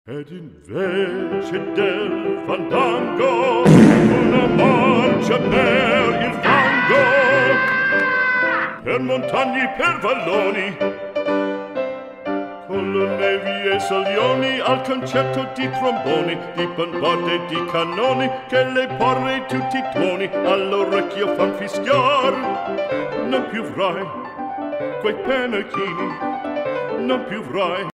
Ed invece del fandango una marcia per il fango, per montagne, per valloni, con le nevi e salioni, al concerto di tromboni, di bombarde e di cannoni, che le porre tutti i tuoni all'orecchio fan fischiar. Non più avrai quei penachini, non più avrai